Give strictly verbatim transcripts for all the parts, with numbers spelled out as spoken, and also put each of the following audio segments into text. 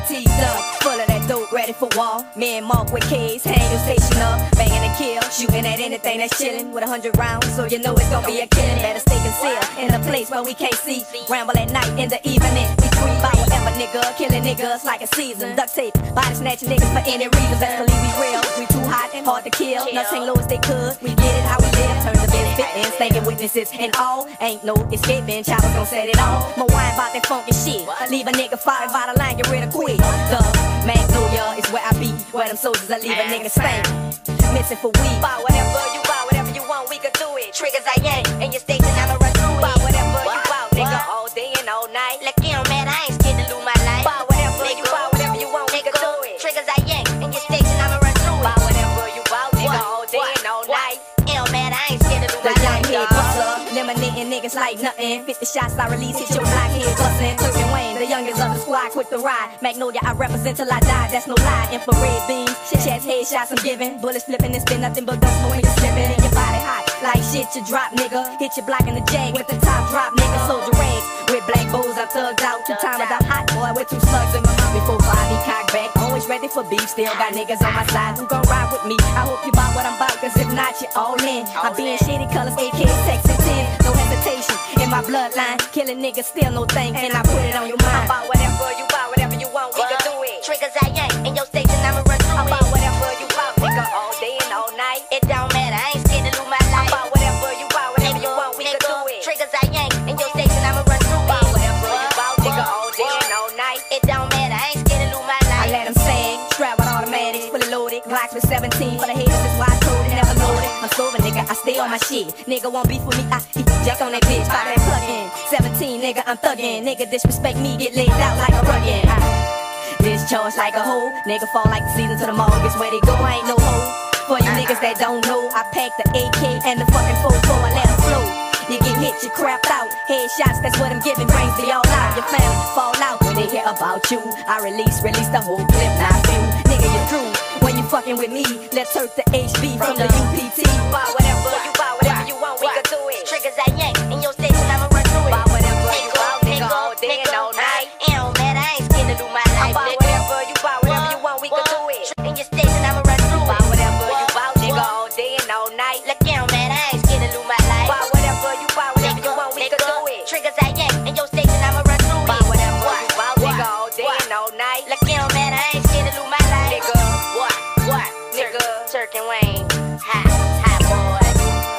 teed up, full of that dope, ready for war. Me and Mark with K's, hang your station up, banging and kill, shooting at anything that's chillin' with a hundred rounds, so you know it's gonna be a killing. Better stay concealed in a place where we can't see. Ramble at night in the evening, we creep by whatever nigga, killing niggas like a season. Duct tape, body snatching niggas for any reason. Best believe we real, we too hot and hard to kill. Nothing low as they could, we get it how we live. Turn the benefit in, thinking witnesses and all. Ain't no escaping, choppers gon' set it all. My wine about that funky shit, leave a nigga fired by the line, get rid of quick. The Magnolia is where I be, where them soldiers I leave a nigga stank. Missing for weed. Buy whatever you buy, whatever you want, we could do it. Triggers I yank, and your station I'ma run through it. Buy whatever you buy, nigga, all day and all night. Like you don't matter, I ain't scared to lose my life. Buy whatever you buy, whatever you want, we could do it. Triggers I yank, and your station I'ma run through it. Buy whatever you buy, nigga, all day and all night. It don't matter, I ain't scared to lose my life. Head bustler, eliminating niggas like nothing. fifty shots I release, hit your block head bustin'. Turk and Wayne, the youngest of the squad, quick to ride. Magnolia, I represent till I die, that's no lie. Infrared beams, shit chats, headshots I'm giving. Bullets flipping, it's been nothing but dust when you're slipping. In your body hot, like shit you drop, nigga. Hit your block in the jag with the top drop, nigga. Soldier rags, with black bows, I'm thugged out. Two times I'm hot, boy, with two slugs in my mouth. Before five, he cock back, always ready for beef. Still got niggas on my side who gon' ride with me. I hope you buy what I'm about, cause if not, you all in. I'm being shady colors, A K, Texas ten. No hesitation in my bloodline. Killing niggas still no thing. Can I put it on your mind? Buy whatever you buy, whatever you want, we can do it. Triggers I yank, in your station I'ma run through it. Buy whatever you buy, nigga, all day and all night. It don't matter, I ain't scared to lose my life. Buy whatever you buy, whatever you want, we can do it. Triggers I yank, in your station I'ma run through it. Buy whatever you buy, nigga, all day and all night. It don't matter, I ain't scared to lose my life. I let them sing, strap with automatics, fully loaded. Glocks with seventeen for the haters, that's why I told it, never loaded. I'm sober, nigga, I stay on my shit. Nigga won't beef with me, I jack on that bitch, buy that plug-in. seventeen, nigga, I'm thuggin'. Nigga disrespect me, get laid out like a ruggin'. Discharge like a hoe, nigga fall like the season to the mortgage. Where they go, I ain't no hoe. For you niggas that don't know, I packed the A K and the fucking four four, I let them flow. You get hit, you crapped out. Headshots, that's what I'm giving, brains be all out. Your family fall out when they hear about you. I release, release the whole clip, not few. Nigga, you through when you fucking with me. Let's Turk the H B from the U P T. Buy whatever you buy, whatever you want, we can do it. Triggers I yank, in your station I'ma run through it. Buy whatever you buy, nigga, all day and all night. It don't matter, I ain't scared to lose my life. Buy whatever you buy, whatever you want, we can do it. In your station I'ma run through it. Buy whatever you buy, nigga, all day and all night. Like it don't matter, I ain't scared to lose my life. Buy whatever you buy, whatever you want, we can do it. Triggers I yank, in your station I'ma run through it. Buy whatever you buy, nigga, all day and all night. Like it don't matter, I ain't scared to lose my life. Nigga, what, what, nigga, Turk and Wayne, ha, ha boy,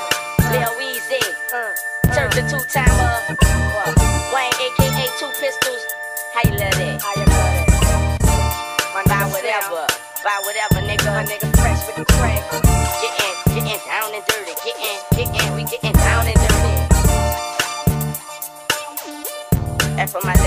Lil Wayne, uh, Turk the two-timer, Wayne A K A Two Pistols. How you love that? How you love that? Buy whatever, buy whatever, nigga. A nigga fresh with the crack. Getting, getting down and dirty. Getting, getting, we getting down and dirty. And for my